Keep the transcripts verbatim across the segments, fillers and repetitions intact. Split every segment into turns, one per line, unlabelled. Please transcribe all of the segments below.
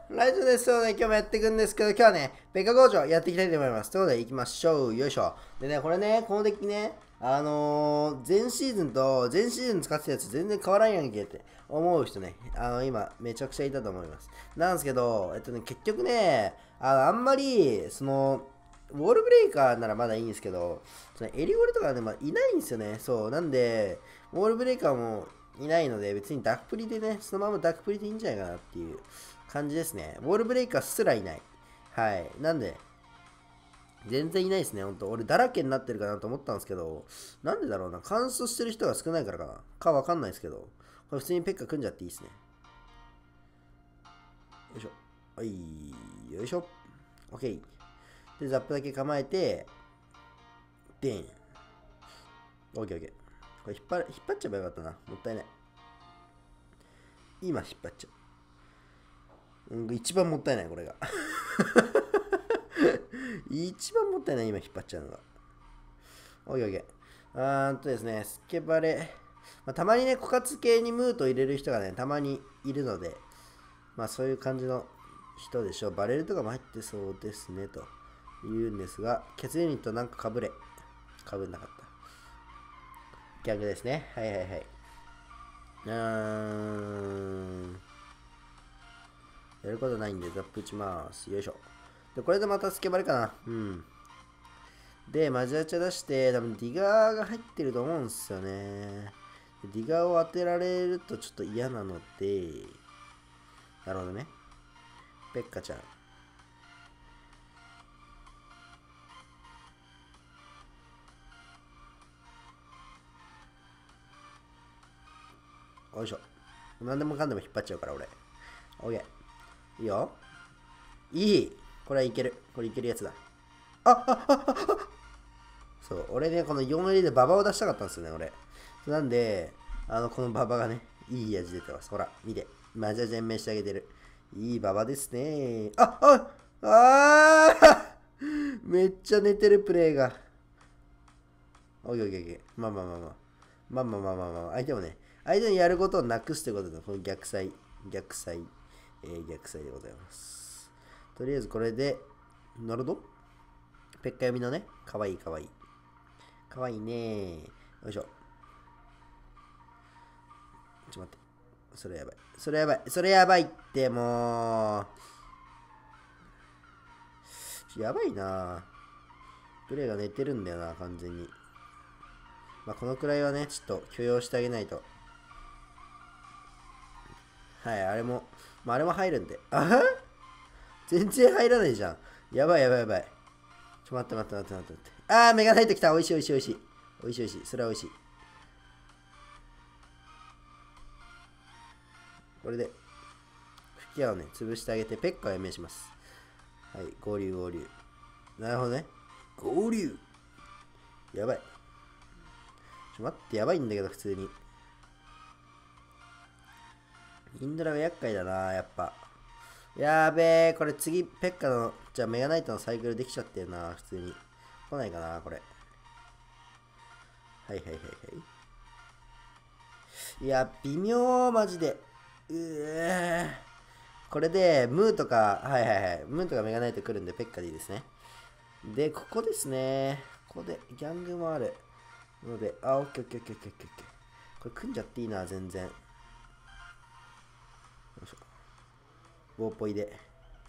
ライトですよね、今日もやっていくんですけど、今日はね、ペカ工場やっていきたいと思います。ということで、行きましょう。よいしょ。でね、これね、このデッキね、あのー、前シーズンと、前シーズン使ってたやつ全然変わらんやんけって思う人ね、あの、今、めちゃくちゃいたと思います。なんですけど、えっとね、結局ね、あの、あんまり、その、ウォールブレイカーならまだいいんですけど、そのエリゴレとかね、まあ、いないんですよね。そう。なんで、ウォールブレイカーもいないので、別にダークプリでね、そのままダークプリでいいんじゃないかなっていう感じですね。ウォールブレイカーすらいない。はい。なんで、全然いないですね、ほんと。俺、だらけになってるかなと思ったんですけど、なんでだろうな。乾燥してる人が少ないからかな。かわかんないですけど、これ普通にペッカ組んじゃっていいですね。よいしょ。はい、よいしょ。OK。で、ザップだけ構えて、でん。OKOK。これ引っ張引っ張っちゃえばよかったな。もったいない。今引っ張っちゃう。うん、一番もったいない、これが。一番もったいない、今引っ張っちゃうのが。オッケーオッケー。あーんとですね、スケバレ。まあ、たまにね、枯渇系にムート入れる人がね、たまにいるので、まあそういう感じの人でしょう。バレルとかも入ってそうですね、と言うんですが、血ユニットなんかかぶれ。かぶんなかった。逆ですね。はいはいはい。うーん。やることないんで、ザップ打ちます。よいしょ。で、これでまたスケバレかな。うん。で、マジアチャ出して、多分ディガーが入ってると思うんですよね。ディガーを当てられるとちょっと嫌なので、なるほどね。ペッカちゃん。よいしょ。何でもかんでも引っ張っちゃうから、俺。オッケー。いいよ。いい。これはいける。これいけるやつだ。あああああそう、俺ね、このよんエリでババを出したかったんですよね、俺。なんで、あの、このババがね、いい味出てます。ほら、見て。マジャ全面してあげてる。いいババですね。ああああめっちゃ寝てるプレイが。おいおいおいおい。まあまあまあまあ。まあまあまあまあまあ。相手もね、相手のやることをなくすってことで、この逆サイ、逆サイ、えー、逆サイでございます。とりあえずこれで、なるほど。ペッカ読みのね、かわいいかわいい。かわいいね。よいしょ。ちょっと待って。それやばい。それやばい。それやばいって、もう。やばいな。プレイが寝てるんだよな、完全に。まあ、このくらいはね、ちょっと許容してあげないと。はい、あれも、まあ、あれも入るんで。あは全然入らないじゃん。やばいやばいやばい。ちょ、待って待って待って待って待って。あー、メガナイト来た。おいしいおいしいおいしい。おいしいおいしい。それはおいしい。これで、吹き矢をね、潰してあげて、ペッカを延命します。はい、合流合流。なるほどね。合流。やばい。ちょ、待って、やばいんだけど、普通に。インドラが厄介だな、やっぱ。やーべえ、これ次、ペッカの、じゃあメガナイトのサイクルできちゃってるな、普通に。来ないかな、これ。はいはいはいはい。いや、微妙、マジで。うーこれで、ムーとか、はいはいはい。ムーとかメガナイト来るんで、ペッカでいいですね。で、ここですね。ここで、ギャングもある。ので、あ、オッケーオッケーオッケーオッケーオッケー。これ組んじゃっていいな、全然。よいしょ。棒っぽいで。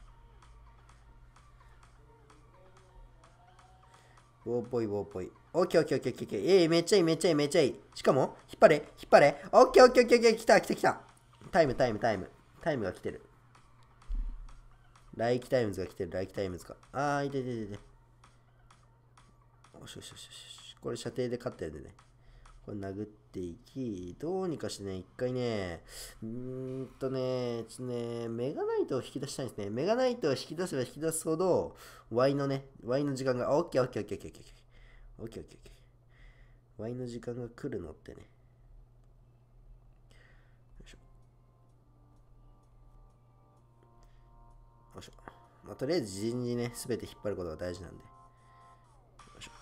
棒っぽい棒っぽい。オッケーオッケーオッケーオッケー。えー、めっちゃいいめっちゃいいめっちゃいい。しかも、引っ張れ引っ張れ。オッケーオッケーオッケーオッケー。来た来た来た。タイムタイムタイム。タイムが来てる。来季タイムズが来てる。来季タイムズが。あー、いてててて。よしよしよしよし。これ射程で勝ったやでね。これ殴っていき、どうにかしてね、一回ね、うーんとね、ちょっとね、メガナイトを引き出したいんですね。メガナイトを引き出せば引き出すほど、Y のね、Y の時間が、オッケーオッケーオッケーオッケーオッケーオッケーオッケーオッケー。Y の時間が来るのってね。よいしょ。よいしょ。まあ、とりあえず事前にね、すべて引っ張ることが大事なんで。よいしょ。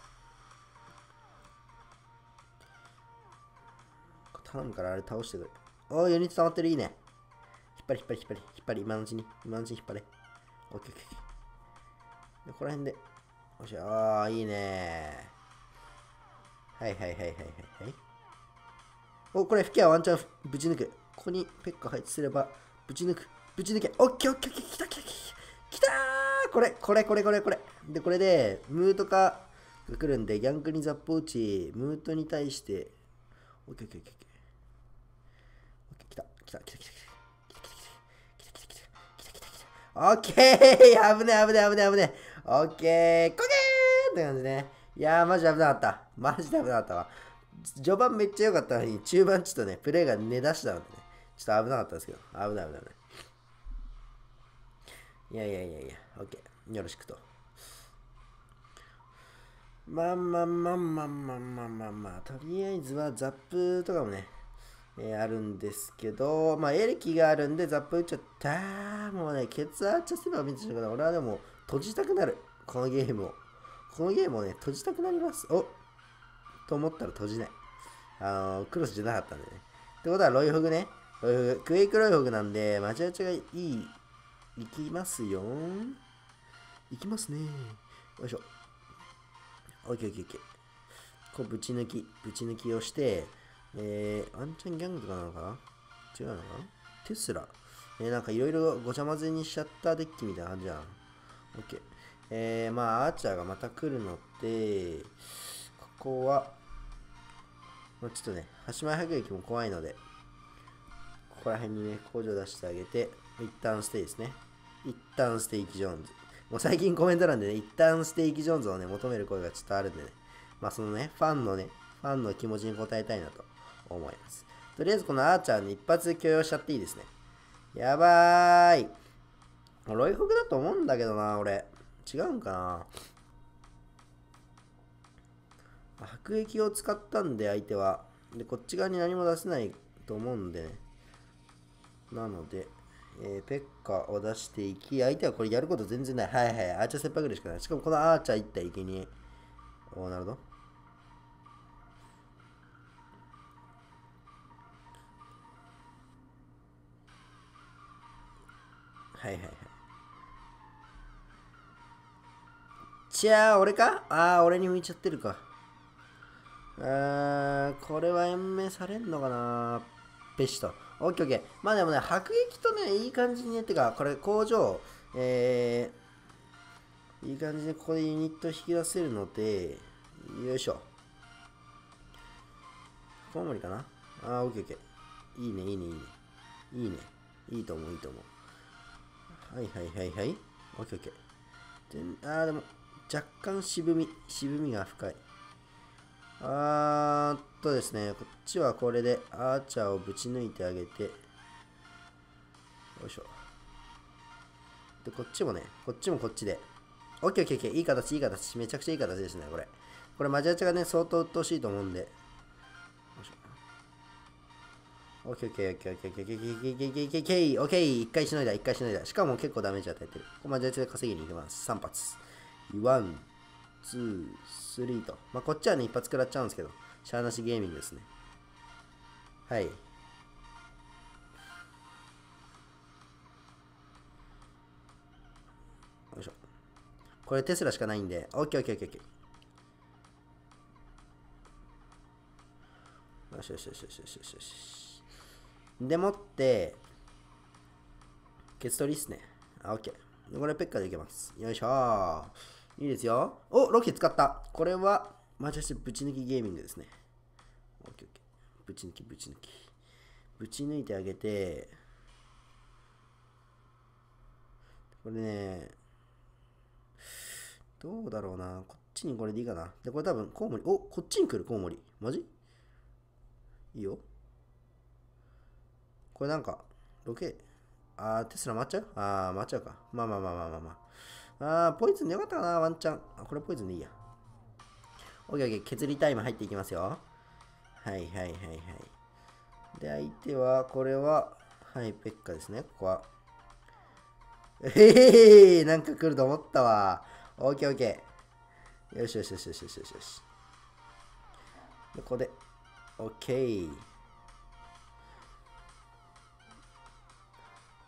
頼むからあれ倒してくれ。おー、ユニット溜まってる、いいね。引っ張れ引っ張れ引っ張れ引っ張れ、今のうちに今のうちに引っ張れ。オッケーオッケー。でこの辺でよっしゃ。ああいいね。はいはいはいはいはいはい。お、これ、吹きはワンチャンぶち抜く。ここにペッカ配置すれば、ぶち抜く。ぶち抜け。オッケーオッケーオッケー。来た来た来た。来たー。これ、これ、これ、これ、これ。で、これで、ムートかが来るんで、ギャンクにザップ打ち、ムートに対して、オッケーオッケーオッケーオッケー。来た来た来た来た来た。来た来た来た来た来た来た来た来た。オッケー。危ね危ね危ね危ね。オッケー。コケーって感じね。いやー、マジ危なかった。マジで危なかったわ。序盤めっちゃ良かったのに、中盤ちょっとね、プレイが寝だしたのでね、ちょっと危なかったですけど、危ない危ない危ない。いやいやいやいや、OK。よろしくと。まあまあまあまあまあまあまあまあ、とりあえずはザップとかもね、えー、あるんですけど、まあエレキがあるんでザップ打っちゃったー。もうね、血圧せば見てしまうから、俺はでも閉じたくなる。このゲームを。このゲームをね、閉じたくなります。おと思ったら閉じない。あの、クロスじゃなかったんでね。ってことは、ロイホグね。ロイホグ。クエイクロイホグなんで、マチャチャがいい。いきますよ。いきますね。よいしょ。オッケーオッケーオッケー。こう、ぶち抜き。ぶち抜きをして、えー、ワンチャンギャングとかなのかな違うのかなテスラ。えー、なんかいろいろごちゃ混ぜにしちゃったデッキみたいな感じじゃん。オッケー。えー、まあ、アーチャーがまた来るので、ここは、ちょっとね、端前迫撃も怖いので、ここら辺にね、工場出してあげて、一旦ステイですね。一旦ステーキジョーンズ。もう最近コメント欄でね、一旦ステーキジョーンズをね、求める声がちょっとあるんでね、まあそのね、ファンのね、ファンの気持ちに応えたいなと思います。とりあえずこのアーチャーに一発許容しちゃっていいですね。やばーい。ロイホグだと思うんだけどな、俺。違うんかな。迫撃を使ったんで相手は。で、こっち側に何も出せないと思うんでね。なので、えー、ペッカを出していき、相手はこれやること全然ない。はいはい、アーチャー切迫るしかない。しかもこのアーチャーいったらいけにえ。おー、なるほど。はいはいはい。じゃあ、俺かああ、俺に向いちゃってるか。あー、これは延命されんのかなペシと。オッケーオッケー。まあでもね、迫撃とね、いい感じにね、てか、これ工場、えー、いい感じでここでユニット引き出せるので、よいしょ。コウモリかなあー、オッケーオッケー。いいね、いいね、いいね。いいね。いいと思う、いいと思う。はいはいはいはい。オッケーオッケー。であー、でも、若干渋み、渋みが深い。あーっとですね、こっちはこれでアーチャーをぶち抜いてあげて、よいしょ。で、こっちもね、こっちもこっちで。オッケーオッケーオッケー、いい形、いい形、めちゃくちゃいい形ですね、これ。これ、マジアチャがね、相当鬱陶しいと思うんで。よいしょ。オッケーオッケーオッケーオッケーオッケーオッケーオッケーオッケーオッケーオッケーオッケーオッケー、一回しのいだ、一回しのいだ。しかも結構ダメージ与えてる。ここマジアチャで稼ぎに行きます。さん発。ワン、ツー、スリーと。まあ、こっちはね、一発食らっちゃうんですけど。シャーなしゲーミングですね。はい。よいしょ。これテスラしかないんで、オッケーオッケーオッケーオッケー。よしよしよしよしよしよしよし。でもって、ケツ取りっすね。あ、オッケー。これペッカでいけます。よいしょー。いいですよ。お、ロケ使った。これは、マジでぶち抜きゲーミングですね。オッケーオッケー。ぶち抜きぶち抜き。ぶち抜いてあげて、これね、どうだろうな。こっちにこれでいいかな。で、これ多分、コウモリ。お、こっちに来るコウモリ。マジいいよ。これなんか、ロケ、あー、テスラ回っちゃうあー、回っちゃうか。まあまあまあまあまあまあ。あー、ポイズンでよかったかな、ワンチャン。あ、これポイズンでいいや。オッケーオッケー、削りタイム入っていきますよ。はいはいはいはい。で、相手は、これは、はい、ペッカですね、ここは。えへへなんか来ると思ったわ。オッケーオッケー。よしよしよしよしよしよしよし。で、ここで、オッケー。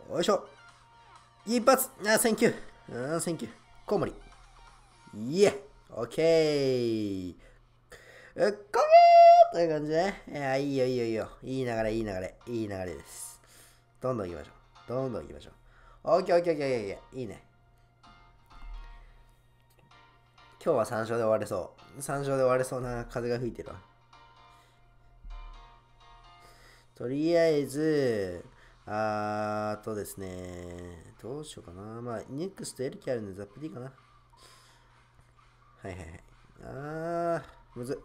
よいしょ。一発。あ、センキュー。うん、センキュー。コウモリ。イエオッケー。うっこげーという感じでね。いや、いいよ、いいよ、いいよ。いい流れ、いい流れ。いい流れです。どんどん行きましょう。どんどん行きましょう。オッケー、オッケー、オッケー、オッケー。いいね。今日はさん勝で終われそう。さん勝で終われそうな風が吹いてるわ。とりあえず、あーとですね、どうしようかな。まあ、ネクストやる気あるんでザップでいいかな。はいはいはい。あー、むずっ。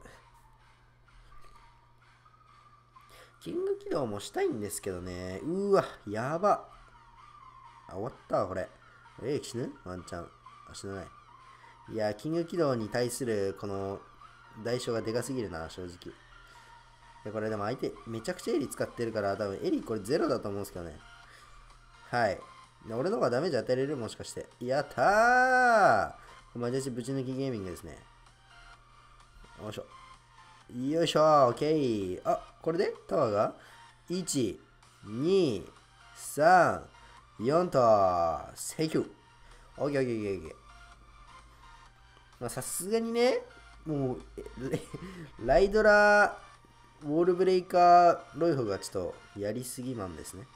キング起動もしたいんですけどね。うーわ、やば。あ、終わったわ、これ。えー、死ぬワンチャン。あ、死なない。いや、キング起動に対するこの代償がでかすぎるな、正直。でこれでも相手めちゃくちゃエリ使ってるから、多分エリこれゼロだと思うんですけどね。はい。で俺の方がダメージ与えれるもしかして。やったーマジでぶち抜きゲーミングですね。よいしょ。よいしょー、オッケー。あ、これでタワーがいち、に、さん、よんと、セキュー。オッケーオッケーオッケーオッケー。まあさすがにね、もう、ライドラウォールブレイカーロイフがちょっとやりすぎなんですね。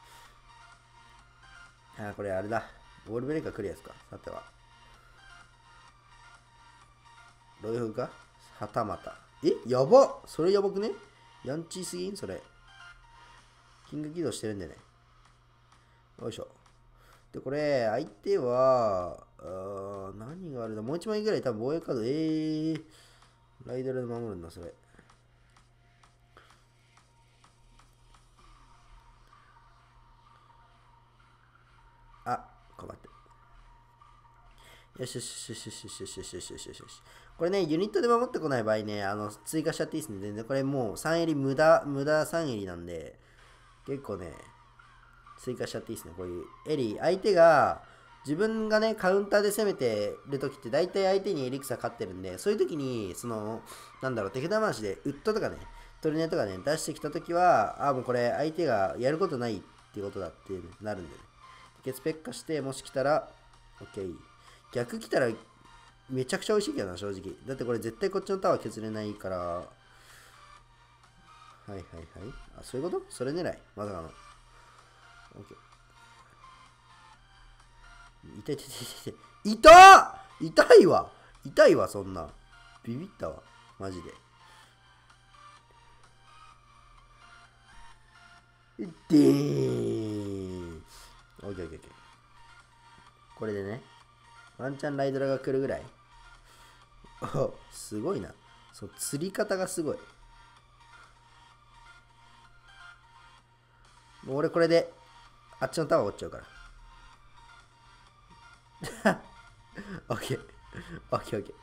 あ、これあれだ。ウォールブレイカー来るやつか。さては。ロイフかはたまた。えやばそれやばくねヤンチーすぎんそれ。キング起動してるんでね。よいしょ。で、これ、相手は、あ何があるんだもう一枚ぐらい多分防衛カード。えー、ライドラで守るんだ、それ。あ、困って。よしよしよしよしよしよしよしよしよしよしよし。これね、ユニットで守ってこない場合ね、あの、追加しちゃっていいですね。全然。これもうさんエリ無駄、無駄さんエリなんで、結構ね、追加しちゃっていいですね。こういうエリ、相手が、自分がね、カウンターで攻めてるときって大体相手にエリクサ勝ってるんで、そういうときに、その、なんだろう、手札回しでウッドとかね、トルネとかね、出してきたときは、あ、もうこれ相手がやることないっていうことだってなるんでね。ケツペッカして、もし来たら、OK。逆来たら、めちゃくちゃ美味しいけどな、正直。だってこれ絶対こっちのタワー削れないから。はいはいはい。あ、そういうことそれ狙いまさかの。OK。痛い痛い痛い痛い痛痛いわ痛いわそんなビビったわマジででーんオッケーオッケーオッケーこれでねワンチャンライドラが来るぐらいおすごいなそう釣り方がすごいもう俺これであっちのタワー折っちゃうからオッケーオッケーオッケー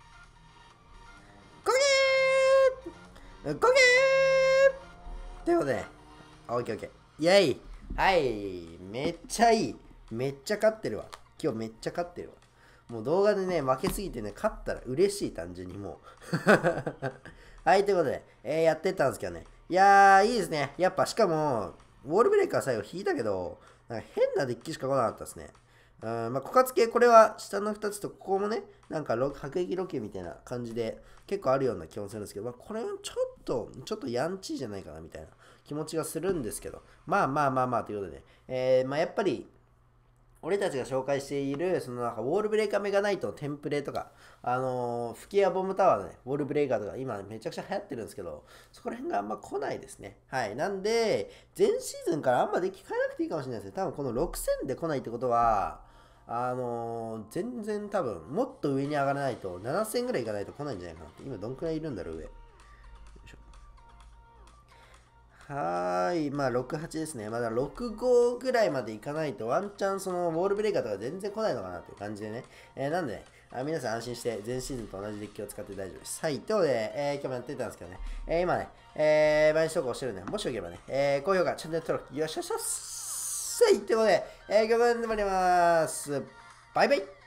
こげーこげーということでオッケーオッケーイェイはいめっちゃいいめっちゃ勝ってるわ今日めっちゃ勝ってるわもう動画でね負けすぎてね勝ったら嬉しい単純にもうはいということで、えー、やってったんですけどねいやーいいですねやっぱしかもウォールブレイカー最後引いたけどなんか変なデッキしか来なかったですねうんまあ、枯渇系、これは下のふたつと、ここもね、なんか迫撃ロケみたいな感じで、結構あるような気もするんですけど、まあ、これはちょっと、ちょっとヤンチーじゃないかなみたいな気持ちがするんですけど、まあまあまあまあということで、えー、まあやっぱり、俺たちが紹介している、そのなんかウォールブレイカーメガナイトのテンプレとか、あのー、吹き矢ボムタワーのね、ウォールブレイカーとか、今めちゃくちゃ流行ってるんですけど、そこら辺があんま来ないですね。はい。なんで、前シーズンからあんまデッキ変えなくていいかもしれないですね。多分このろく戦で来ないってことは、あのー、全然多分、もっと上に上がらないと、なな戦ぐらいいかないと来ないんじゃないかなって。今どんくらいいるんだろう、上。はーい、まあろく、はちですね。まだろく、ごぐらいまでいかないと、ワンチャンそのウォールブレイカーとか全然来ないのかなっていう感じでね。えー、なんでね、あ皆さん安心して前シーズンと同じデッキを使って大丈夫です。はい、ということで、えー、今日もやってたんですけどね、えー、今ね、えー、毎日投稿してるんで、もしよければね、えー、高評価、チャンネル登録、よろしくお願いします。はい、ということで、えー、今日もやってまいります。バイバイ